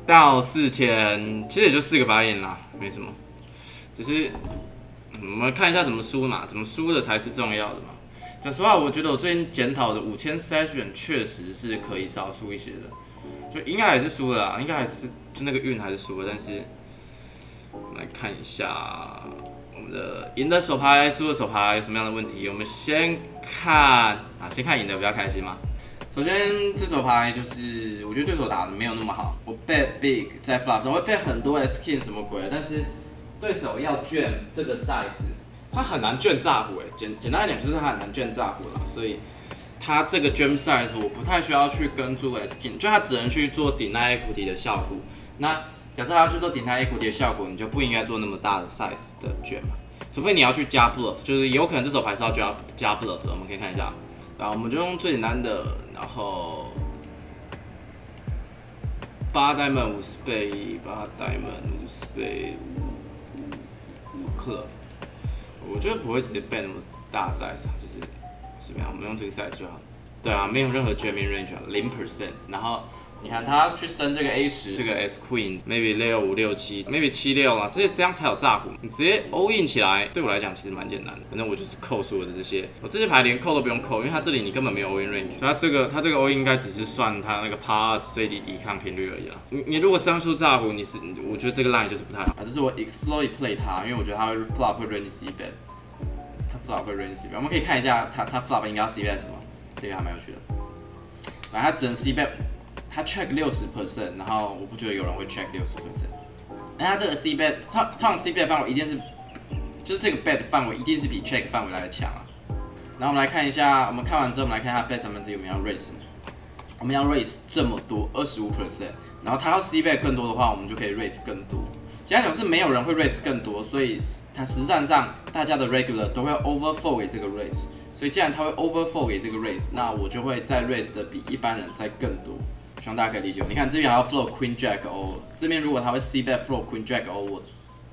到4000，其实也就4个白眼啦，没什么。只是我们看一下怎么输嘛，怎么输的才是重要的嘛。讲实话，我觉得我最近检讨的5000 session 确实是可以少输一些的，就应该还是输了啦，应该还是就那个运还是输了，但是我们来看一下我们的赢的手牌、输的手牌有什么样的问题。我们先看先看赢的比较开心嘛。首先这手牌就是我觉得对手打的没有那么好，我 bet big 在 flop 上会 bet 很多 S king 什么鬼的，但是对手要卷这个 size， 他很难卷炸胡简单来讲就是他很难卷炸胡啦，所以他这个 jam size 我不太需要去跟注 S king， 就他只能去做顶耐 equity 的效果。那假设他要去做顶耐 equity 的效果，你就不应该做那么大的 size 的卷嘛，除非你要去加 bluff， 就是有可能这手牌是要加 bluff 的，我们可以看一下。然后我们就用最简单的，然后8 diamond 50倍，8 diamond 50倍5 club， 我觉得不会直接背那么大 size， 就是怎么样，我们用这个 size 就好。对啊，没有任何 jamming range 0%，然后你看他去升这个 A10， 这个 S Queen maybe 65、67 maybe 76啦，这样才有炸胡。你直接 all in 起来，对我来讲其实蛮简单的。反正我就是扣所有的这些，我这些牌连扣都不用扣，因为它这里你根本没有 all in range。它这个 all in 应该只是算它那个 par 最低抵抗频率而已啦。你如果生出炸胡，我觉得这个 line 就是不太好。这是我 exploit play 它，因为我觉得它会 flop 会 range C bet， 它 flop 会 range C bet。我们可以看一下它 flop 应该要 C bet 什么，这个还蛮有趣的。反正它只能 C bet。他 check 60%， 然后我不觉得有人会 check 60%。那他这个 C bet， 通常 C bet 范围一定是，就是这个 bet 范围一定是比 check 范围来的强啊。然后我们来看一下，我们看完之后，我们来看一下 bet 三分之一我们要 raise 什么？我们要 raise 这么多25%，然后他要 C bet 更多的话，我们就可以 raise 更多。简单讲是没有人会 raise 更多，所以它实战上大家的 regular 都会 overfold 给这个 raise， 所以既然它会 overfold 给这个 raise， 那我就会再 raise 的比一般人再更多。希望大家可以理解我。你看这边还要 float Queen Jack O， 这边如果他会 C bet float Queen Jack O， 我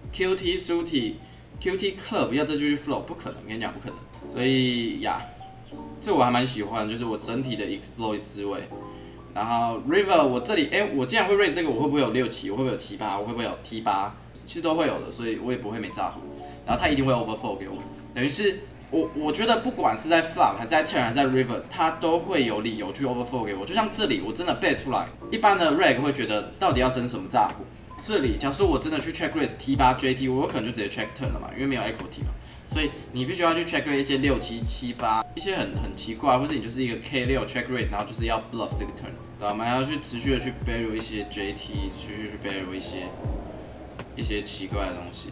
QT Suited QT Club 要这继续 float 不可能，跟你讲不可能。所以呀，这我还蛮喜欢，就是我整体的 exploit 思维。然后 River 我这里我既然会 raise 这个，我会不会有6-7？我会不会有7-8？我会不会有 T8？其实都会有的，所以我也不会没炸胡。然后他一定会 overfold 给我，等于是。我觉得不管是在 flop 还是在 turn 还是在 river， 它都会有理由去 overfold 给我。就像这里我真的 bet 出来，一般的 reg 会觉得到底要升什么炸胡。这里假设我真的去 check raise T8 JT， 我有可能就直接 check turn 了嘛，因为没有 equity 嘛。所以你必须要去 check raise 一些6、7、7、8，一些很奇怪，或是你就是一个 K6 check raise， 然后就是要 bluff 这个 turn， 对吧？我们还要去持续的去 barrel 一些 JT， 持续去 barrel 一些奇怪的东西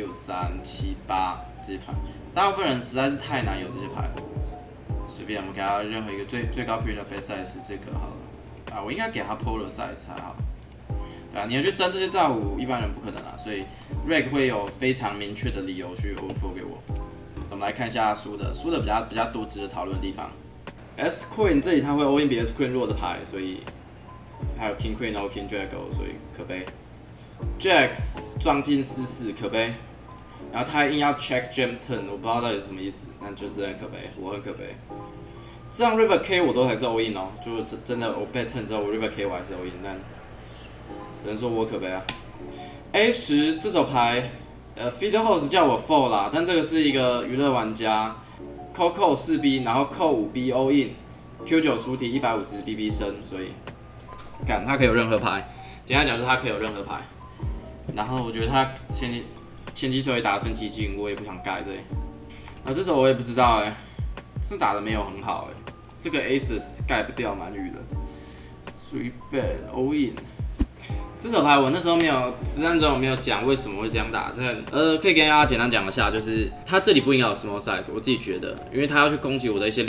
，6、3、7、8这些牌。大部分人实在是太难有这些牌了，随便我们给他任何一个最高频率的 bet size 是这个好了。我应该给他 polar size 才好。对啊，你要去升这些炸胡，一般人不可能啊，所以 reg 会有非常明确的理由去 overfold 给我。我们来看一下输的比较多值得讨论的地方。S Queen 这里它会 all in 比 S Queen 弱的牌，所以还有 King Queen、King Jack 所以可悲。Jacks 撞进44可悲。然后他硬要 check jam turn， 我不知道到底是什么意思，但就是很可悲，我很可悲。这样 river K 我都还是 all in 哦，就真的我 bet turn 之后我 river K 我还是 all in， 但只能说我可悲啊。A10 这手牌，feed host 叫我 fold 啦，但这个是一个娱乐玩家，扣4B， 然后扣5B all in，Q9 输题150 BB 升，所以干他可以有任何牌，简单讲就是他可以有任何牌。然后我觉得他前期手也打得顺激进，我也不想盖这里。这手我也不知道是打得没有很好这个 Aces 盖不掉蛮鱼的。3 bet all in。这手牌我那时候没有实战中没有讲为什么会这样打，可以跟大家简单讲一下，就是他这里不应该有 small size， 我自己觉得，因为他要去攻击我的一些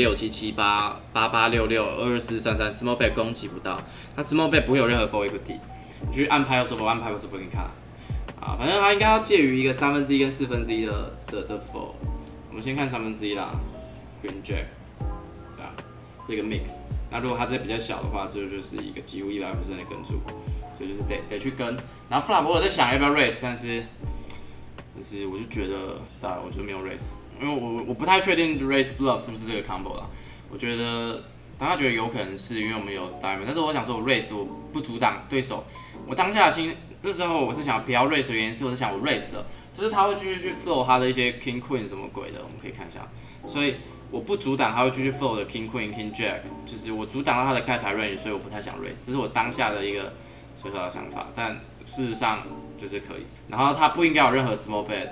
6、7、7、8、88、66、24、33 small bet 攻击不到，他 small bet 不会有任何 fold equity， 你去按拍有手否，按拍有手否给你看。反正它应该要介于一个1/3跟1/4的 fold。我们先看1/3啦 ，Queen Jack， 对啊，是一个 mix。那如果它再比较小的话，这就是一个几乎100%的跟注，所以就是得去跟。然后 flop 我在想要不要 raise， 但是我就觉得，我就没有 raise， 因为我不太确定 raise bluff 是不是这个 combo 啦。我觉得但他觉得有可能是因为我们有 diamond，但是我想说我 raise 我不阻挡对手，我当下的心那时候我是想不要 raise 的原因是我是想我 raise 了，就是他会继续去 flow 他的一些 king queen 什么鬼的，我们可以看一下，所以我不阻挡他会继续 flow 的 king queen king jack， 就是我阻挡到他的盖牌 range， 所以我不太想 raise， 这是我当下的一个小小的想法，但事实上就是可以。然后他不应该有任何 small bet，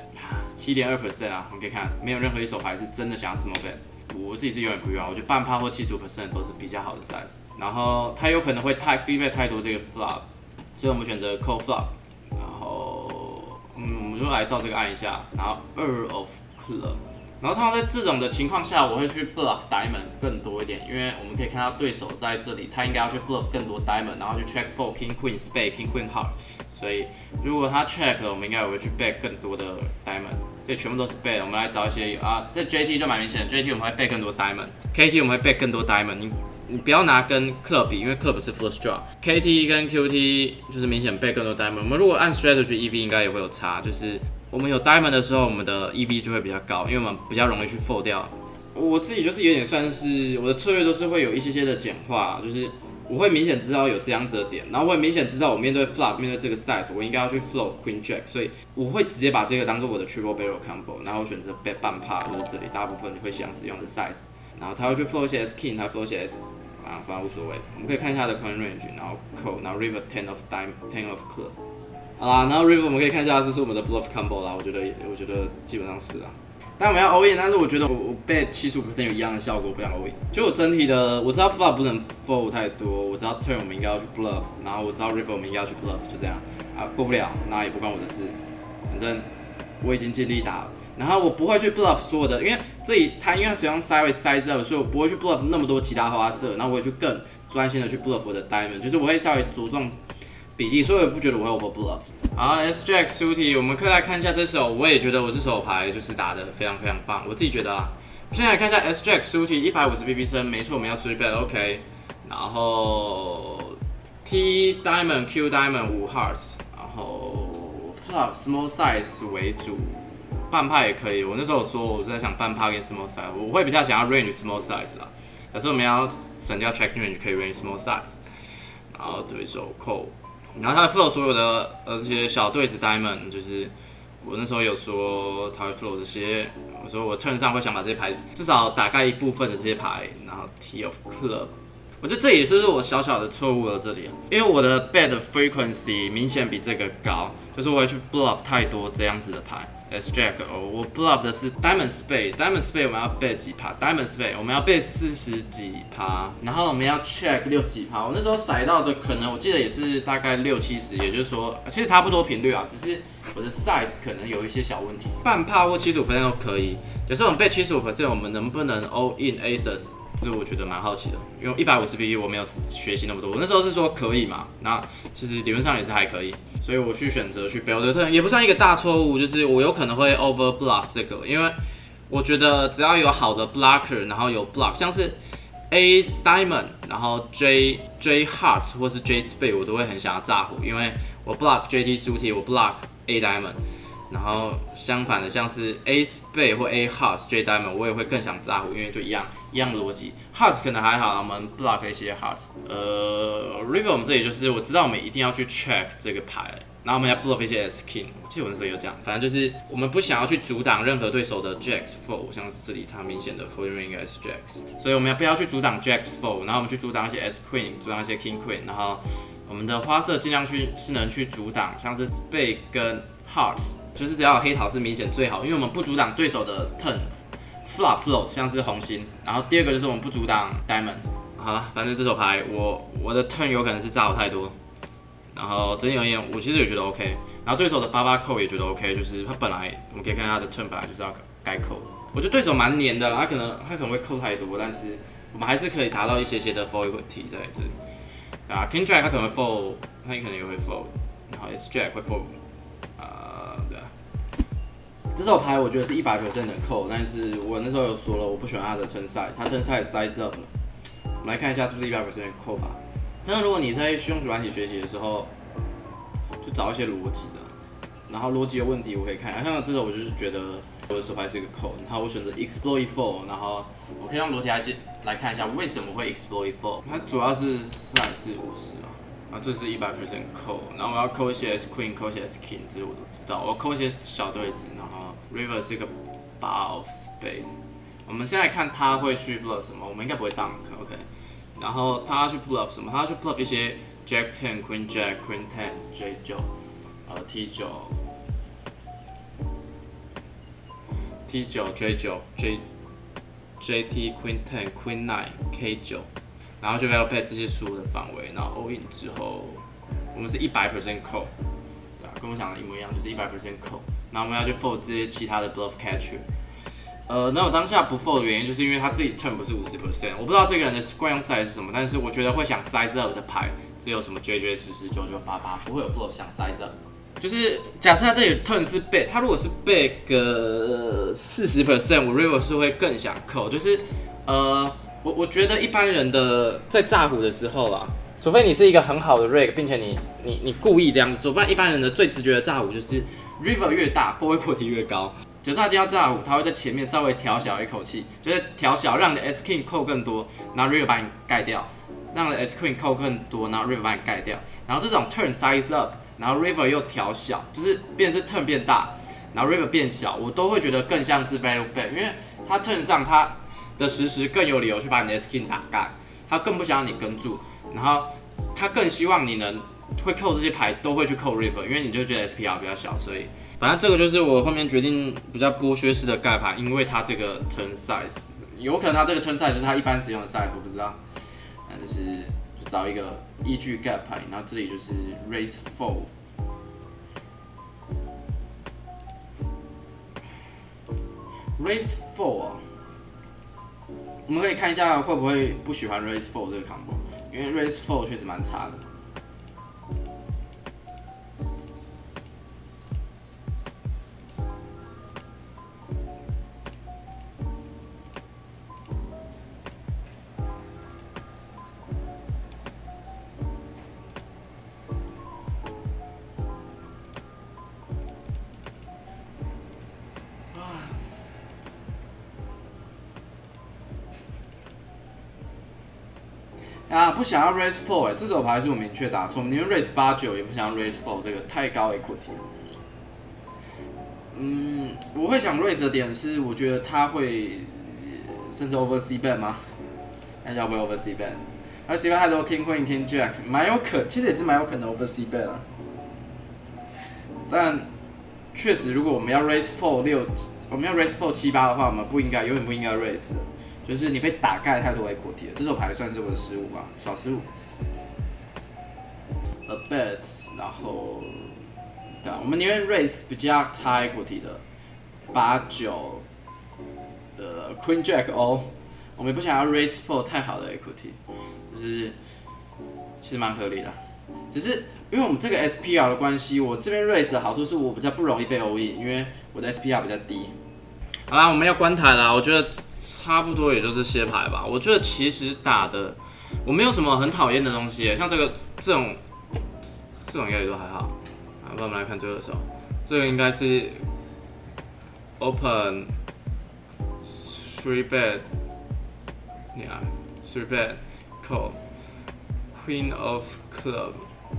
7.2% 啊，我们可以看没有任何一手牌是真的想要 small bet。我自己是永远不用，我觉得半趴或75%都是比较好的 size。然后他有可能会太 C bet 太多这个 flop， 所以我们选择 call flop。然后我们就来照这个按一下，然后2 of club。然后通常在这种的情况下，我会去 bluff diamond 更多一点，因为我们可以看到对手在这里，他应该要去 bluff 更多 diamond， 然后去 check fold king queen spade king queen heart。所以如果他 check 了，我们应该也会去 bet 更多的 diamond。这全部都是 bet， 我们来找一些啊，在 JT 就蛮明显的 ，JT 我们会 bet 更多 diamond，KT 我们会 bet 更多 diamond。你不要拿跟 club 比，因为 club 是 flush draw，KT 跟 QT 就是明显 bet 更多 diamond。我们如果按 strategy EV 应该也会有差，就是我们有 diamond 的时候，我们的 EV 就会比较高，因为我们比较容易去 fold 掉。我自己就是有点算是我的策略都是会有一些些的简化，就是我会明显知道有这样子的点，然后我也明显知道我面对 flop 面对这个 size， 我应该要去 float queen jack， 所以我会直接把这个当做我的 triple barrel combo， 然后选择 bet 半帕，就是这里大部分会想使用的 size， 然后他会去 float 一些 s king， 他 float 一些 s， 反正无所谓。我们可以看一下他的 coin range， 然后 call， 然后 river 10 of dime， 10 of club。好啦，然后 river 我们可以看一下，这是我们的 bluff combo 啦，我觉得基本上是啦。但我们要 all in， 但是我觉得我 bet 75% 有一样的效果，不想 all in。就我整体的，我知道 flop 不能 fold 太多，我知道 turn 我们应该要去 bluff， 然后我知道 river 我们应该要去 bluff， 就这样啊，过不了那也不关我的事，反正我已经尽力打了。然后我不会去 bluff 所有的，因为这里它因为它使用 sideways size up， 所以我不会去 bluff 那么多其他花色，然后我会去更专心的去 bluff 我的 diamond， 就是我会稍微着重比例，所以我也不觉得我会 over bluff。好 ，S Jack Suited， 我们可以来看一下这手，我也觉得我这手牌就是打得非常非常棒，我自己觉得啊。我现在来看一下 S Jack Suited 150 PP 升，没错，我们要 3 bet OK， 然后 T Diamond Q Diamond 5 Hearts， 然后 Flop Small Size 为主，半帕也可以。我那时候有说我在想半帕跟 Small Size， 我会比较想要 range Small Size 啦，可是我们要省掉 check range 可以 range Small Size， 然后对手扣。然后他会 flow 所有的这些小对子 diamond， 就是我那时候有说他会 flow 这些，我说我 turn 上会想把这些牌至少打盖一部分的这些牌，然后 T of club， 我觉得这也是我小小的错误了这里，因为我的 bet frequency 明显比这个高，就是我会去 bluff 太多这样子的牌。S Jack 我 bluff 的是 Diamond Spade，Diamond Spade 我们要 bet 几趴 ？Diamond Spade 我们要 bet 40几趴，然后我们要 check 60几趴。我那时候骰到的可能我记得也是大概60、70，也就是说其实差不多频率啊，只是我的 size 可能有一些小问题。半趴或75%都可以，有时候我们 bet 75%，我们能不能 all in aces？这我觉得蛮好奇的，因为150 PP 我没有学习那么多，我那时候是说可以嘛，那其实理论上也是还可以，所以我去选择去 build turn 也不算一个大错误，就是我有可能会 over bluff 这个，因为我觉得只要有好的 blocker， 然后有 block， 像是 A diamond， 然后 J heart 或是 J spade 我都会很想要炸胡，因为我 block JT suited， 我 block A diamond。然后相反的，像是 A spade 或 A hearts J diamond， 我也会更想炸胡，因为就一样的逻辑。Hearts 可能还好，我们 block 一些 hearts。River 我们这里就是我知道我们一定要去 check 这个牌，然后我们要 bluff 一些 S king。我记得我那时候有讲，反正就是我们不想要去阻挡任何对手的 jacks fold， 像是这里它明显的 folding ring S jacks， 所以我们不要去阻挡 jacks fold， 然后我们去阻挡一些 S queen， 阻挡一些 king queen， 然后我们的花色尽量是能去阻挡，像是 spade 跟 hearts。就是只要有黑桃是明显最好，因为我们不阻挡对手的 turn、flop、float， 像是红心。然后第二个就是我们不阻挡 diamond。好了，反正这手牌我的 turn 有可能是炸我太多，然后整体而言我其实也觉得 OK。然后对手的8扣也觉得 OK， 就是他本来我们可以看他的 turn 本来就是要该扣。我觉得对手蛮黏的啦，他可能会扣太多，但是我们还是可以达到一些些的 fold equity 在这里。啊 ，King Jack 他可能会 fold， 他可能也会 fold， 然后 S Jack 会 fold。这手牌我觉得是190%能扣，但是我那时候有说了，我不喜欢他的 turn size， 他 turn size up 了。我们来看一下是不是100%能扣吧。但是如果你在用软体学习的时候，就找一些逻辑的，然后逻辑有问题我可以看。像这种我就是觉得我的手牌是一个扣，然后我选择 exploit fold， 然后我可以用裸体来看一下为什么会 exploit fold。它主要是4是50嘛，然后这是100% 扣，然后我要扣一些 S Queen， 扣一些 S King， 这我都知道。我扣一些小对子，然后 River 是一个8 of spade。我们现在看他会去 bluff 什么，我们应该不会 dunk，OK。然后他要去 bluff 什么？他要去 bluff 一些 Jack 10、Queen Jack、Queen 10、J 9、T 9、T 9、J 9、JT、Queen 10、Queen 9、K 9，然后就要配这些输的范围，然后 all in 之后，我们是100% 扣，对啊，跟我想的一模一样，就是100% 扣。然后我们要去 fold 这些其他的 bluff catcher。那我当下不 fold 的原因，就是因为他自己 turn 不是50%，我不知道这个人的惯用 size 是什么，但是我觉得会想 size up 的牌，只有什么 JJ 10、10、9、9、8、8，不会有 bluff 想 size up。就是假设他这里 turn 是 bet， 他如果是 bet 个40%，我 river 是会更想扣。就是我觉得一般人的在炸胡的时候啦，除非你是一个很好的 rig， 并且你故意这样子做，不然一般人的最直觉的炸胡就是 river 越大 fold equity 越高。假设他今天要炸胡，他会在前面稍微调小一口气，就是调小，让你的 S King 扣更多，然后 River 把你盖掉，让你的 S Queen 扣更多，然后 River 把你盖掉。然后这种 turn size up， 然后 River 又调小，就是变成是 turn 变大，然后 River 变小，我都会觉得更像是 value bet， 因为他 turn 上他的10更有理由去把你的 S King 打盖，他更不想让你跟住，然后他更希望你能会扣这些牌都会去扣 River， 因为你就觉得 SPR 比较小，所以。反正这个就是我后面决定比较剥削式的盖牌，因为它这个 turn size， 有可能它这个 turn size 就是它一般使用的 size， 我不知道。但就是就找一个依据盖牌，然后这里就是 raise fold。raise fold 啊，我们可以看一下会不会不喜欢 raise fold 这个 combo， 因为 raise fold 确实蛮差的。啊，不想要 raise 4，这手牌是我明确打错，宁愿 raise 8、9，也不想要 raise 4，这个太高 equity 了。我会想 raise 的点是，我觉得他会甚至 over C bet 吗？看一下会不会 over C bet。而 C bet 太多 King Queen King Jack， 其实也是蛮有可能 over C bet 啊。但确实，如果我们要 raise 4、6，我们要 raise 4、7、8的话，我们永远不应该 raise 的。就是你被打盖太多 equity 了，这手牌算是我的失误吧，小失误。A bet， 然后，对啊，我们宁愿 raise 比较差 equity 的8、9， Queen Jack O， 我们也不想要 raise 4太好的 equity， 就是其实蛮合理的。只是因为我们这个 SPR 的关系，我这边 raise 的好处是我比较不容易被 all in， 因为我的 SPR 比较低。好啦，我们要关台啦，我觉得差不多也就这些牌吧。我觉得其实打的我没有什么很讨厌的东西，像这种应该也都还好。好，那我们来看最后一手，这个应该是 open 3 bet， 3 bet call Queen of club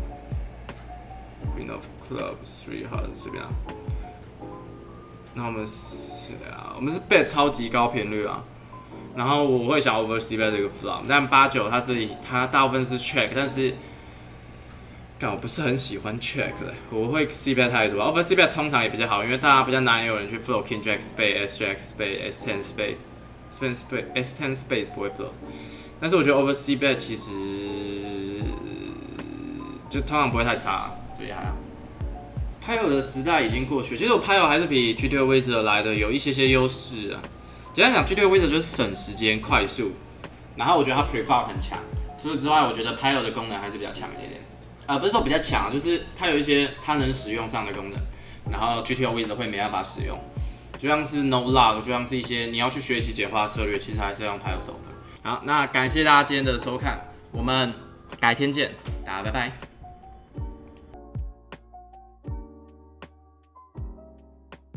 3 heart 随便啊。那我们是 bet 超级高频率啊，然后我会想 over C bet 这个 flop， 但8、9它这里它大部分是 check， 但是，我不是很喜欢 check 的，我会 C bet 太多。over C bet 通常也比较好，因为大家比较难有人去 flow King Jack Spade、S Jack Spade、S 10 Spade、S 10 Spade 不会 flow， 但是我觉得 over C bet 其实就通常不会太差，所以还好。拍友的时代已经过去，其实我拍友还是比 GTO Wizard 来的有一些优势啊。简单讲 ，GTO Wizard 就是省时间、快速，然后我觉得它 preflop 很强。除此之外，我觉得拍友的功能还是比较强一点。不是说比较强，就是它有一些它能使用上的功能，然后 GTO Wizard 会没办法使用，就像是 No Lock， 就像是一些你要去学习简化策略，其实还是要用拍友手牌。好，那感谢大家今天的收看，我们改天见，大家拜拜。